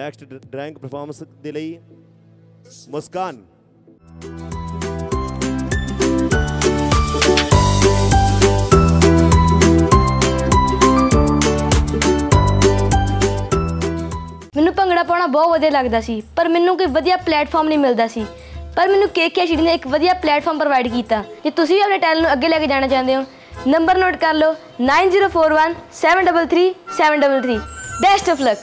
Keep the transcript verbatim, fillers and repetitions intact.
Next drawing performance ਦੇ ਲਈ ਮੁਸਕਾਨ। ਮੈਨੂੰ ਭੰਗੜਾ ਪਾਉਣਾ ਬਹੁਤ ਵਧੀਆ ਲੱਗਦਾ ਸੀ, ਪਰ ਮੈਨੂੰ ਕੋਈ ਵਧੀਆ ਪਲੇਟਫਾਰਮ ਨਹੀਂ ਮਿਲਦਾ ਸੀ। ਪਰ ਮੈਨੂੰ ਕੇ ਕੇ ਐਚ ਡੀ ਨੇ ਇੱਕ ਵਧੀਆ ਪਲੇਟਫਾਰਮ ਪ੍ਰੋਵਾਈਡ ਕੀਤਾ। ਜੇ ਤੁਸੀਂ ਵੀ ਆਪਣੇ ਟੈਲੈਂਟ ਨੂੰ ਅੱਗੇ ਲੈ ਕੇ ਜਾਣਾ ਚਾਹੁੰਦੇ ਹੋ, ਨੰਬਰ ਨੋਟ ਕਰ ਲਓ nine zero four one seven three three seven three three. Best of luck.